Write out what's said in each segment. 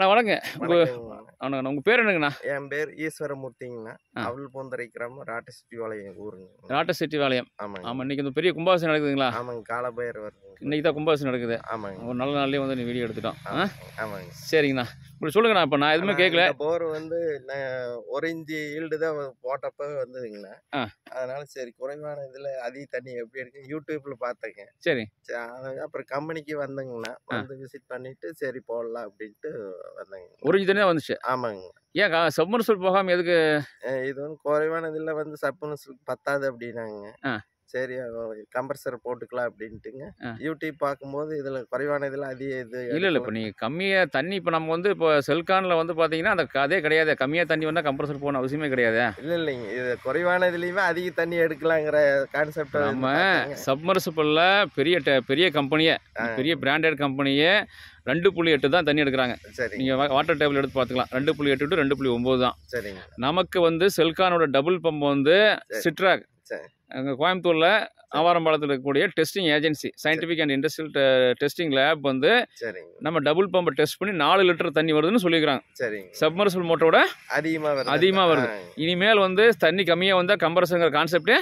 வணக்கம். உங்க பேர் என்னங்கண்ணா? என் பேர் ஈஸ்வரமூர்த்திங்கண்ணா. அவள் போந்தரை கிராமம் ராட்டசிட்டிபாளையம் ஊருங்க. ராட்டசிட்டிபாளையம். ஆமாங்க. ஆமாம், இன்னைக்கு இந்த பெரிய கும்பாபிஷேகம் நடக்குதுங்களா? ஆமாங்க, காலபைரவர் வருதுங்க. இன்னைக்கு தான் கும்பாபிஷேகம் நடக்குது. ஆமாங்க. ஒரு நல்ல நாள்லேயே வந்து நீ வீடியோ எடுத்துட்டோம். ஆமாங்க. சரிங்கண்ணா, இப்படி சொல்லுங்கண்ணா. இப்போ நான் எதுவுமே கேட்கல. போர் வந்து 1 இன்ச்சு ஈல்டு தான் போட்டப்ப வந்ததுங்கண்ணா. அதனால சரி, குறைவான இதில் அதிக தண்ணி எப்படி இருக்கு யூடியூப்ல பார்த்தேங்க. சரி, அப்புறம் கம்பெனிக்கு வந்தேங்கண்ணா. வந்து விசிட் பண்ணிட்டு சரி போடலாம் அப்படின்ட்டு வந்தேங்க. 1 இன்ச்சு தண்ணி தான் வந்துச்சு. ஆமாங்க. ஏன் சப்மர்சிபிள் போகாமல் எதுக்கு? இது வந்து குறைவான இதில் வந்து சப்மர்சிபிள் பத்தாது அப்படின்னாங்க. சரி, கம்ப்ரஸர் போட்டுக்கலாம் அப்படின்ட்டுங்க. யூடியூப் பார்க்கும்போது இதில் குறைவான இதில் அதிக இது இல்லை இப்போ நீங்கள் கம்மியாக தண்ணி இப்போ நம்ம வந்து இப்போ செல்கானில் வந்து பார்த்தீங்கன்னா அந்த அதே கிடையாது. கம்மியாக தண்ணி வந்தால் கம்ப்ரஸர் போகணும் அவசியமே கிடையாது. இல்லைங்க, இது குறைவான இதுலேயுமே அதிக தண்ணி எடுக்கலாங்கிற கான்செப்ட். நம்ம சப்மர்சிபிளில் பெரிய கம்பெனியே, பெரிய பிராண்டட் கம்பெனியே 2.8 தான் தண்ணி எடுக்கிறாங்க. சரி, நீங்கள் வாட்டர் டேபிள் எடுத்து பார்த்துக்கலாம். 2.8 to 2.9 தான். சரிங்க. நமக்கு வந்து செல்கானோட டபுள் பம்ப் வந்து சிட்ராக், அங்கே கோயம்புத்தூரில் ஆவாரம்பாளத்தில் இருக்கக்கூடிய testing agency, scientific and industrial testing lab வந்து நம்ம டபுள் பம்பை டெஸ்ட் பண்ணி 4 லிட்டர் தண்ணி வருதுன்னு சொல்லிக்கிறாங்க. சரி, சப்மர்சிபிள் மோட்டரோட அதிகமாக வருது. இனிமேல் வந்து தண்ணி கம்மியாக வந்தால் கம்ப்ரஸருங்கிற கான்செப்டே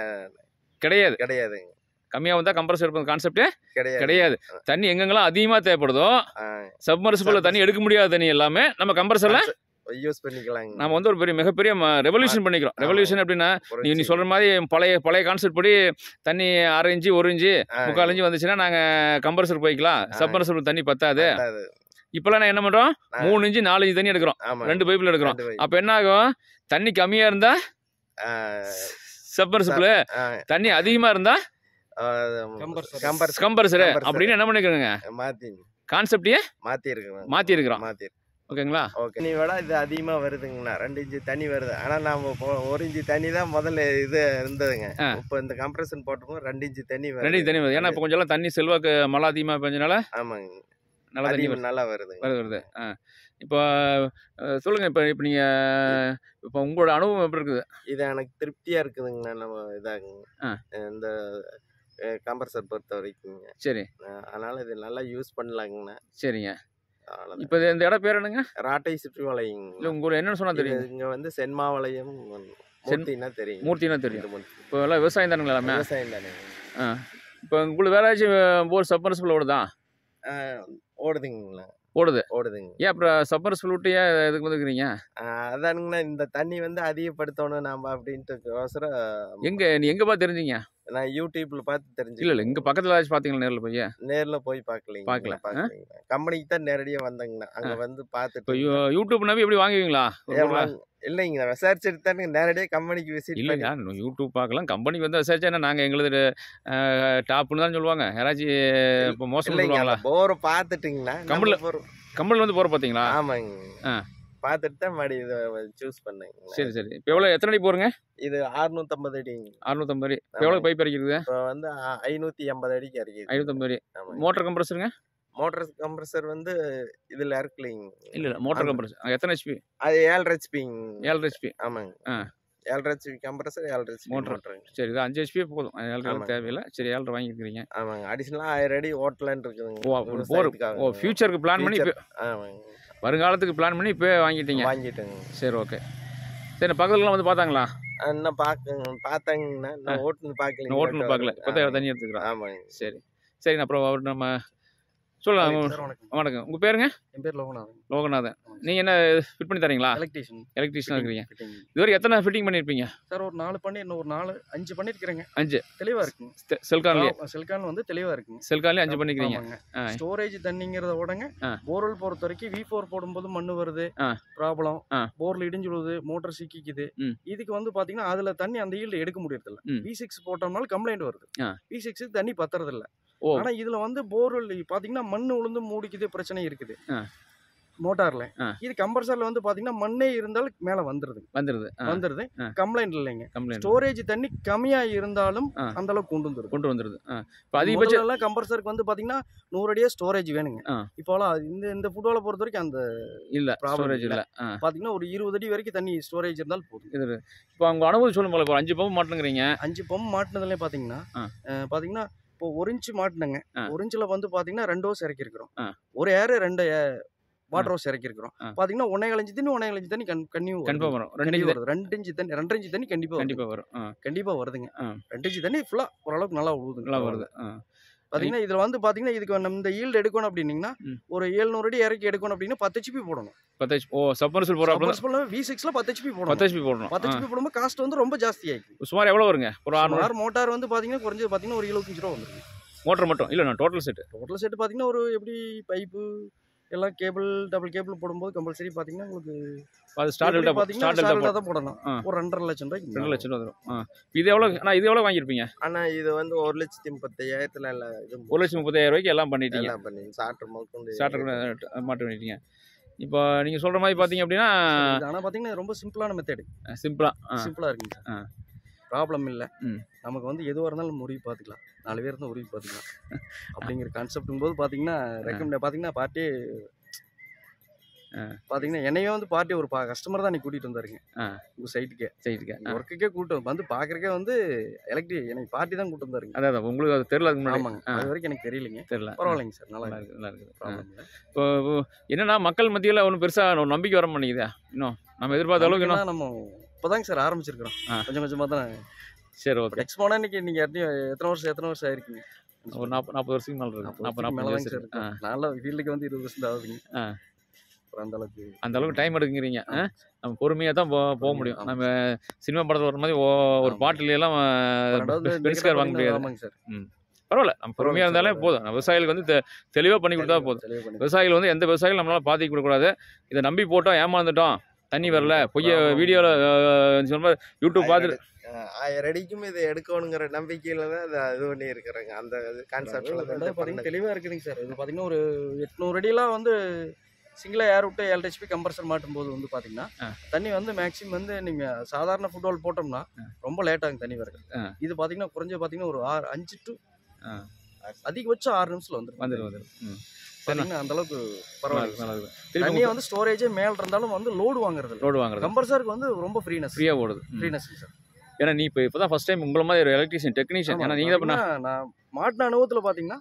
கிடையாது. கம்மியாக வந்தால் கம்ப்ரஸர் கான்செப்டே கிடையாது. தண்ணி எங்கெங்கெல்லாம் அதிகமாக தேவைப்படுதோ சப்மர்சிபிளில் தண்ணி எடுக்க முடியாத தண்ணி எல்லாமே நம்ம கம்ப்ரஸரில் யூஸ் பண்ணிக்கலாம். நம்ம வந்து ஒரு மிகப்பெரிய ரெவல்யூஷன் பண்ணிக்கிறோம். ரெவல்யூஷன் எப்படின்னா, நீ சொல்ற மாதிரி பழைய கான்செப்ட் படி தண்ணி 1/2 இன்ச்சு 1 இன்ச்சு 3/4 இன்ச்சு வந்துச்சுன்னா நாங்கள் கம்ப்ரஸர் போய்க்கலாம். சப்மர்சிபிள் தண்ணி பத்தாது. இப்போல்லாம் நான் என்ன பண்ணுறோம், 3 இன்ச்சு 4 இன்ச்சு தண்ணி எடுக்கிறோம். 2 பைப்பில் எடுக்கிறோம். அப்போ என்ன ஆகும், தண்ணி கம்மியாக இருந்தால் சப்மர்சிபிள், தண்ணி அதிகமாக இருந்தால் கம்ப்ரஸர் அப்படின்னு என்ன பண்ணிக்கிறோங்க, கான்செப்டையே மாற்றிருக்கிறோம். ஓகேங்களா? ஓகே, நீ விட இது அதிகமாக வருதுங்கண்ணா. 2 இன்ச்சு தண்ணி வருது. ஆனால் நம்ம 1 இன்ச்சு தண்ணி தான் முதல்ல இது இருந்ததுங்க. இப்போ இந்த கம்ப்ரஷன் போட்டப்போ 2 இன்ச்சு தண்ணி வருது. ஏன்னா இப்போ கொஞ்சம் தண்ணி செல்வாக்கு மழை அதிகமாக பெஞ்சனால ஆமாங்க, நல்லா தண்ணி நல்லா வருது. இப்போ சொல்லுங்கள், இப்போ நீங்கள் இப்போ உங்களோட அனுபவம் எப்படி இருக்குது? இது எனக்கு திருப்தியாக இருக்குதுங்கண்ணா. நம்ம இதாகுங்க இந்த கம்ப்ரஸர் பொறுத்த வரைக்குங்க. சரி, அதனால் இது நல்லா யூஸ் பண்ணலாங்கண்ணா. சரிங்க. இப்போ இந்த இடம் பேர் என்னங்க? ராட்டசிட்டிபாளையம். இல்லை, உங்களுக்கு என்னென்னு சொன்னால் தெரியும்? இங்கே வந்து சென்மாவளையம் மூர்த்தினா தெரியும். மூர்த்தினா தெரியும். இப்போ எல்லாம் விவசாயம் தானுங்களா? எல்லாமே விவசாயம் தானே. இப்போ உங்களுக்கு வேற ஏதாச்சும் போர் சப்மர்சிபிள் ஓடுதா? ஓடுதுங்களா? ஓடுதுங்க. ஏன் அப்புறம் சப்மர்சிபிள் விட்டு ஏன் இதுக்கு வந்துக்கிறீங்க? அதானுங்கண்ணா, இந்த தண்ணி வந்து அதிகப்படுத்தணும் நாம் அப்படின்ட்டு. நீ எங்கே பார்த்து தெரிஞ்சிங்க? நான் யூடியூப்ல பார்த்து தெரிஞ்சு. இல்லை இங்கே பக்கத்தில் ஏதாச்சும் பார்த்தீங்களா? நேரில் போய் பார்க்கல. கம்பெனிக்கு தான் நேரடியாக வந்தேங்கண்ணா. அங்கே வந்து பார்த்துட்டு. இப்போ யூடியூப் நம்பி எப்படி வாங்குவீங்களா? இல்லைங்க, விசாரிச்சுட்டு தானே நேரடியாக கம்பெனிக்கு விசிட். இல்லையா, யூடியூப் பார்க்கலாம், கம்பெனிக்கு வந்து விசாரிச்சா நாங்கள் எங்களுக்கு டாப்னு தான் சொல்லுவாங்க. யாராச்சும் இப்போ மோசம் இல்லைங்களா? போரை பார்த்துட்டிங்களா? கம்பெனியில் வந்து போகிற பார்த்தீங்களா? ஆமாங்க, பார்த்துட்டு தான் மறுபடி இதை சூஸ் பண்ணேங்க. சரி. இப்போ எவ்வளோ, எத்தனை அடி போகிறங்க? இது 650 அடி. 650 அடி. எவ்வளோ பைப் இறக்கிருக்குது? இப்போ வந்து 580 அடிக்கு இறக்கிது. 550 அடி. மோட்டர் கம்ப்ரஸருங்க? மோட்டர் கம்ப்ரஸர் வந்து இதில் இறக்கலைங்க. இல்லை, மோட்டர் கம்ப்ரஸர் எத்தனை ஹெச்பி? அது 7 ஹெச்பிங்க. 7 ஹெச்பி. ஆமாங்க, 7 ஹெச்பி கம்ப்ரஸர், 7 ஹெச்பி மோட்டர். சரி, இது 5 ஹெச்பி போதும். 7 தேவையில்லை. சரி, 7 வாங்கிக்கிறீங்க. ஆமாங்க, அடிஷனலாக 1000 அடி ஓட்டலான்னு இருக்குதுங்க. ஃபியூச்சருக்கு பிளான் பண்ணி. ஆமாங்க, வருங்காலத்துக்கு பிளான் பண்ணி இப்போ வாங்கிட்டேங்க. சரி, ஓகே. சரி, பக்கத்துலலாம் வந்து பார்த்தாங்களா? இன்னும் பார்த்தாங்கண்ணா. நான் ஓட்டுன்னு பார்க்கல. இப்போ தண்ணி எடுத்துக்கிறோம். ஆமாங்க. சரி, அப்புறம் அவர் நம்ம சொல்லலாம். வணக்கம், உங்கள் பேருங்க? என் பேர் லோகநாதன். லோகநாதன். நீங்கள் என்ன ஃபிட் பண்ணி தரீங்களா? எலக்ட்ரீஷியனாக இருக்கிறீங்க. இதுவரை எத்தனை ஃபிட்டிங் பண்ணியிருப்பீங்க சார்? ஒரு 4 பண்ணி, இன்னும் ஒரு 5 பண்ணியிருக்கிறேங்க. 5 தெளிவாக இருக்குங்க. செல்கான் வந்து தெளிவாக இருக்குங்க. செல்கான்லேயே 5 பண்ணிக்கிறீங்க. ஸ்டோரேஜ் தண்ணிங்கிறத விடங்க, போர்வெல் பொறுத்த வரைக்கும் V4 போடும்போது மண்ணு வருது, ப்ராப்ளம். போர்ல இடிஞ்சு விழுது, மோட்டர் சிக்கிக்குது. இதுக்கு வந்து பாத்தீங்கன்னா அதுல தண்ணி அந்த ஈல்டு எடுக்க முடியறது இல்ல. V6 போட்டோம்னாலும் கம்ப்ளைண்ட் வருது. V6 தண்ணி பத்துறது இல்ல. ஆனா இதுல வந்து போர்வெல் பாத்தீங்கன்னா மண்ணு விழுந்து மூடிக்குது, பிரச்சனை இருக்குது மோட்டார்ல. இது கம்ப்ரஸர்ல வந்து பாத்தீங்கன்னா மண்ணே இருந்தாலும் மேல வந்துருது. கம்ப்ளைண்ட் இல்லைங்க. ஸ்டோரேஜ் தண்ணி கம்மியா இருந்தாலும் அந்த அளவுக்கு கொண்டு வந்துருது. அதிகபட்சம் கம்ப்ரஸருக்கு வந்து பாத்தீங்கன்னா 100 அடியே ஸ்டோரேஜ் வேணுங்க. இப்போலாம் இந்த ஃபுட்பாலை பொறுத்த வரைக்கும் அந்த இல்ல ஸ்டோரேஜ் இல்ல. பாத்தீங்கன்னா ஒரு 20 அடி வரைக்கும் தண்ணி ஸ்டோரேஜ் இருந்தாலும் போதும். இப்போ அவங்க அனுபவம் சொல்லும் போல 5 பம்ப் மாட்டணுங்கிறீங்க. 5 பம்ப் மாட்டினதுல பாத்தீங்கன்னா இப்போ 1 இன்ச் மாட்டினங்க. 1 இன்ச்ல வந்து பாத்தீங்கன்னா 2 ஹோஸ் இறக்கி இருக்கிறோம். ஒரு ஏர் 2 வாட்டர் ஹவுஸ் இறக்கிருக்கிறோம். பாத்தீங்கன்னா 1.25 இன்ச் தண்ணி 1.25 இன்ச் தண்ணி கண்டிப்பா வரும். 2 இன்ச் தண்ணி 2.5 இன்ச் தண்ணி கண்டிப்பா வரும். கண்டிப்பா வருதுங்க. 2 இன்ச் தண்ணி ஃபுல்லா ஓரளவுக்கு நல்லா வருது. பாத்தீங்கன்னா இதுல வந்து பாத்தீங்கன்னா இதுக்கு நம்ம இந்த ஈல்டு எடுக்கணும் அப்படின்னீங்கன்னா ஒரு 700 அடி இறக்கி எடுக்கணும் அப்படின்னா 10 HP போடணும். 10 HP. ஓ சப்மர்சிபிள் போறப்ப V6ல 10 HP போடணும். 10 HP போடணும். 10 HP போடும்போது காஸ்ட் வந்து ரொம்ப ஜாஸ்தி ஆயிடும். சுமார் எவ்வளவு வருங்க? ஒரு 600 மோட்டார் வந்து பாத்தீங்கன்னா குறைஞ்சது பாத்தீங்கன்னா ஒரு 75 ரூபா வந்துருங்க. மோட்டார் மட்டும் இல்ல நான் டோட்டல் செட் பாத்தீங்கன்னா ஒரு எப்படி பைப்பு எல்லாம் கேபிள் டபுள் கேபிள் போடும்போது கம்பல்சரி பாத்தீங்கன்னா உங்களுக்கு அது ஸ்டார்ட் தான் போடணும். ஒரு 2.5 லட்சம் ரூபாய்க்கு 2 லட்சம் ரூபாய் வரும். இது எவ்வளவு வாங்கிருப்பீங்க? ஆனா இது வந்து 1,35,000 இல்ல இது 1,35,000 ரூபாய்க்கு எல்லாம் பண்ணிட்டீங்க. எல்லாம் பண்ணி ஸ்டார்டர் மாட்ட பண்ணிட்டீங்க. இப்போ நீங்க சொல்ற மாதிரி பாத்தீங்க அப்படின்னா ஆனா பாத்தீங்கன்னா ரொம்ப சிம்பிளான மெத்தட். சிம்பிளா இருக்குங்க. ப்ராப்ளம் இல்ல. நமக்கு வந்து எதுவா இருந்தாலும் முடிவு பாத்துக்கலாம். 4 பேர் இருந்தா முடிவு பாத்துக்கலாம் அப்படிங்கிற கான்செப்ட் போது பாத்தீங்கன்னா ரெக்கமெண்ட் பாத்தீங்கன்னா பார்ட்டி பாத்தீங்கன்னா என்னையும் வந்து பார்ட்டி ஒரு கஸ்டமர் தான் நீ கூட்டிட்டு வந்தாருங்க உங்க சைட்டுக்கு ஒர்க்குக்கே கூட்டு வந்து பாக்குறக்கே வந்து எனக்கு பார்ட்டி தான் கூட்டு வந்தாருங்க. அதான் உங்களுக்கு அது தெரியல. ஆமாங்க, அது வரைக்கும் எனக்கு தெரியலைங்க. பரவாயில்லைங்க சார், நல்லா இருக்கு. இப்போ என்னன்னா மக்கள் மத்தியில ஒன்றும் பெருசா ஒரு நம்பிக்கை வர மாட்டேங்குதா? இன்னும் நம்ம எதிர்பார்த்த அளவுக்கு நம்ம இப்போதாங்க சார் ஆரம்பிச்சிருக்கிறோம். கொஞ்சம் கொஞ்சமாக தான். சரி, ஓகே. எக்ஸ்போனா இன்னைக்கு நீங்க எத்தனை வருஷம் ஆயிருக்கீங்க? ஒரு 40 வருஷத்துக்கு மேல இருக்கு. 40 வருஷம். நல்ல ஃபீல்டுக்கு வந்து 20 வருஷம் ஆகுதுங்க. அந்த அளவுக்கு டைம் எடுக்குறீங்க. நம்ம பொறுமையா தான் போக முடியும். நம்ம சினிமா படத்துல வர மாதிரி ஒரு பாட்டில எல்லாம் பென்ஸ்கார் வாங்க முடியாது. பரவாயில்ல, நம்ம பொறுமையா இருந்தாலே போதும். விவசாயிகளுக்கு வந்து தெளிவா பண்ணி கொடுத்தா போதும். விவசாயிகள் வந்து எந்த விவசாயிகளும் நம்மளால பாதிக்க கொடுக்கூடாது. இதை நம்பி போட்டோம், ஏமாந்துட்டோம், தண்ணி வரல, பொய்ய வீடியோல சொல்ற யூடியூப் பார்த்துட்டு 1000 அடிக்கும் இதை எடுக்கணுங்கிற நம்பிக்கையில தான் இது பண்ணி இருக்கிறாங்க. அந்த கான்செப்ட்ல பாத்தீங்கன்னா தெளிவா இருக்குதுங்க சார். இது பாத்தீங்கன்னா ஒரு 800 அடியெல்லாம் வந்து சிங்கிளா ஏர் விட்டு 7 HP கம்ப்ரஸர் மாட்டும் போது வந்து பாத்தீங்கன்னா தண்ணி வந்து மேக்ஸிமம் வந்து நீங்க சாதாரண ஃபுட்பால் போட்டோம்னா ரொம்ப லேட் ஆகும் தண்ணி வரது. இது பாத்தீங்கன்னா குறைஞ்ச பாத்தீங்கன்னா ஒரு 5 to அதிகபட்சம் 6 நிமிஷத்துல வந்துடும். அந்த அளவுக்கு பரவாயில்ல. தண்ணியை வந்து ஸ்டோரேஜே மேல இருந்தாலும் வந்து லோடு வாங்குறது கம்ப்ரஸருக்கு வந்து ரொம்ப ஃப்ரீயா ஓடுது. சார், ஏன்னா நீ இப்பதான் ஃபர்ஸ்ட் டைம் உங்கள மாதிரி ஒரு எலக்ட்ரிஷியன் டெக்னீஷியன். ஏன்னா நீங்க நான் மாட்டின அனுபவத்துல பாத்தீங்கன்னா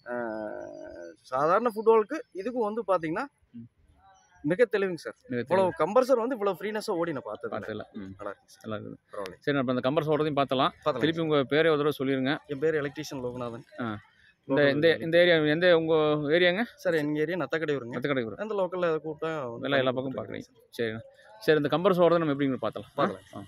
சாதாரண ஃபுட்பாலுக்கு இதுக்கும் வந்து பாத்தீங்கன்னா மிக தெளிவுங்க சார். இவ்வளவு கம்ப்ரஸர் வந்து இவ்வளவு ஃப்ரீனஸா ஓடி நான் பார்த்தது நல்லா இருக்குது. பரவாயில்ல. சரி, நம்ம அந்த கம்ப்ரஸர் ஓடுறதையும் பார்த்தலாம். திருப்பி உங்க பேரே ஒரு தடவை சொல்லிருங்க. என் பேர் எலக்ட்ரிஷியன் லோகநாதன். இந்த ஏரியா எந்த உங்க ஏரியாங்க? சார், எங்க ஏரியா நத்தக்கடையூருங்க. அந்த லோக்கல்ல கூப்பிட்டா எல்லா பக்கம் பாக்குறீங்க. சரி, இந்த கம்ப்ரஸர் ஓடுறதை நம்ம எப்படின்னு பார்த்தலாம்.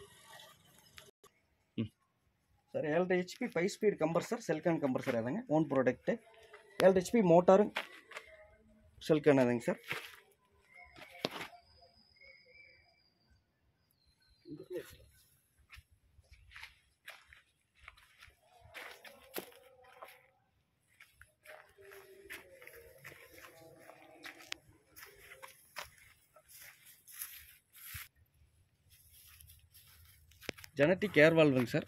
சார், 7 HP 5 ஸ்பீட் கம்ப்ரஸர், செல்கான் கம்ப்ரஸர் அதுங்க. Own product. 7 HP மோட்டார் செல்கான் அதுங்க சார். ஜெனட்டிக் ஏர் வால்வுங்க சார்.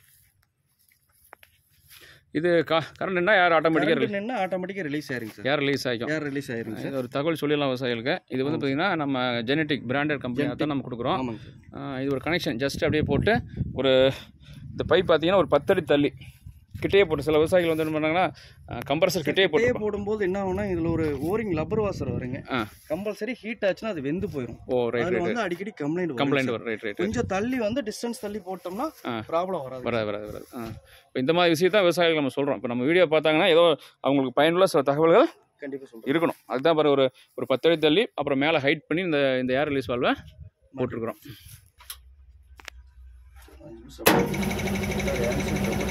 இது கரண்ட் என்ன ஏர் ஆட்டோமேட்டிக்காக ரிலீஸ் ஆயிருங்க சார். ஏர் ரிலீஸ் ஆகிக்கும். இது ஒரு தகவல் சொல்லிடலாம் விவசாயிகளுக்கு. இது வந்து பார்த்தீங்கன்னா நம்ம ஜெனட்டிக் பிராண்டட் கம்பெனியாக தான் நம்ம கொடுக்குறோம். இது ஒரு கனெக்ஷன் ஜஸ்ட் அப்படியே போட்டு ஒரு இந்த பைப் பார்த்தீங்கன்னா ஒரு 10 அடி தள்ளி கிட்டே போட்டு சில விவசாயிகள் வந்து என்ன பண்ணாங்கன்னா கம்ப்ரஸர் கிட்டே போடும்போது என்ன ஆகும்னா இதில் ஒரு ஓரிங் லப்பர் வாசர் வருங்க. கம்பல்சரி ஹீட் ஆச்சுன்னா அது வெந்து போயிடும். வந்து அடிக்கடி கம்ப்ளைண்ட் வரும். கொஞ்சம் தள்ளி வந்து டிஸ்டன்ஸ் தள்ளி போட்டோம்னா ப்ராப்ளம் வராது. இப்போ இந்த மாதிரி விஷயத்தான் விவசாயிகள் நம்ம சொல்கிறோம். இப்போ நம்ம வீடியோ பார்த்தாங்கன்னா ஏதோ அவங்களுக்கு பயனுள்ள சில தகவல்கள் கண்டிப்பாக இருக்கணும். அதுதான் பாரு ஒரு 10 அடி தள்ளி அப்புறம் மேலே ஹைட் பண்ணி இந்த ஏர் ரிலீஸ் வால்வை போட்டிருக்கிறோம்.